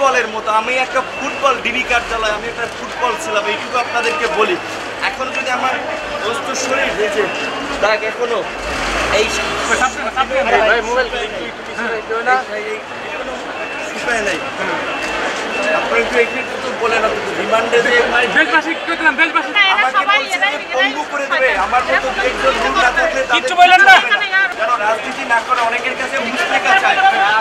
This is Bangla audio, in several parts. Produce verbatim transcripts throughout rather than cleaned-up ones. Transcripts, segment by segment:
ফুটবলের মতো। আমি একটা ফুটবল ডিবি কার্ড চালাই, আমি একটা ফুটবল ছিলাম, এইটুকু আপনাদেরকে বলি। এখন যদি আমার বস্তু শরীর বেঁচে দেখ এখনো এই শুকায় নাই, আপনার একটু এখানে তো বলে না রিমান্ডে যে আমাকে বলছে যে পঙ্গু করে দেবে, আমার মতো একজন লোক না থাকলে কিচ্ছু বললেন না, যেন রাজনীতি না করে অনেকের কাছে ঘুষ টাকা চায়।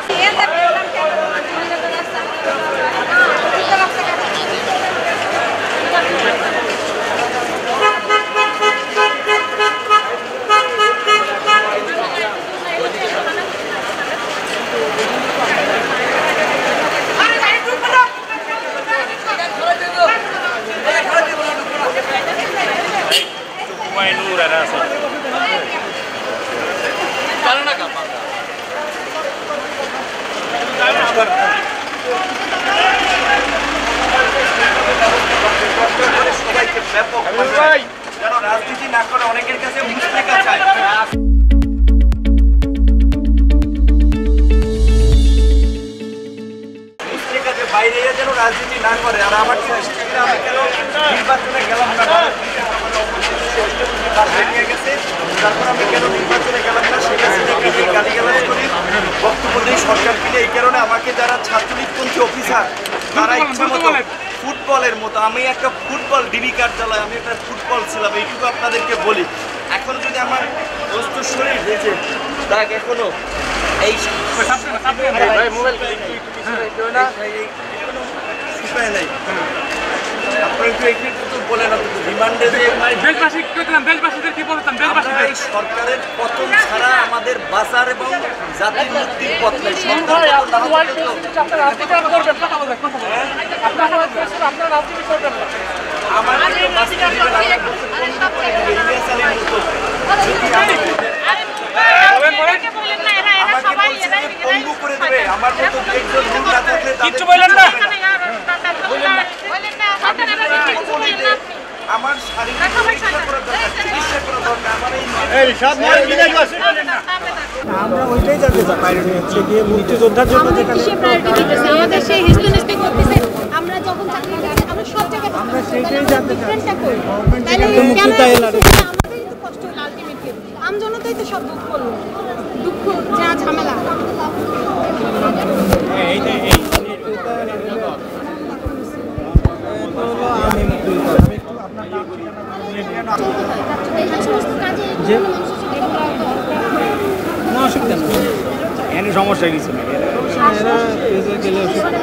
সবাইকে ব্যাপক যেন রাজনীতি না করে অনেকের কাছে ঘুষ টাকা চায়। বাইরে যেন রাজনীতি না করে। আর আমার আমি কেন নির্বাচনে গেলাম না, নিয়ে গেছে, তারপর আমি কেন নির্বাচনে গেলাম না, শেখ হাসিনাকে নিয়ে গালিগালাজ করি, বক্তব্য দিই সরকারকে নিয়ে। এই কারণে আমাকে যারা ছাত্রলীগপন্থী অফিসার তারা ইচ্ছা মতো ফুটবলের মতো, আমি একটা ফুটবল ডিবি কার্ড চালাই, আমি একটা ফুটবল ছিলাম, এইটুকু আপনাদেরকে বলি। এখন যদি আমার বস্তু শরীর বেঁচে দেখ এখনো এই শুকায় নাই, আপনার একটু এখানে তো বলে না রিমান্ডে যে সরকারের পতন ছাড়া আমাদের বাঁচার এবং জাতির মুক্তির পথ নেই। পঙ্গু করে দেবে, আমার মতো একজন লোক না থাকলে কিচ্ছু বললেন না, আমার শারীরিক চিকিৎসা করার দরকার, চিকিৎসা করার দরকার আমার এই আমরা ওইটাই জানতে চাই বাইরে হচ্ছে গিয়ে মুক্তিযোদ্ধার জন্য যেখানে আমাদের সেই হিস্টোরিস্টিক করতেছে। আমরা যখন চাকরি করছি আমরা সব জায়গায় আমরা সেইটাই জানতে চাই তাহলে মুক্তিটা এলো আমাদেরই তো কষ্ট হলো আলটিমেটলি, আমজনতাই তো সব দুঃখ করলো, দুঃখ যা ঝামেলা। এই যে এই আমি মুক্তিযোদ্ধা, আমি একটু আপনার নাম যে না অসুবিধা নেই, এখানে সমস্যা কিছু নেই, এরা গেলে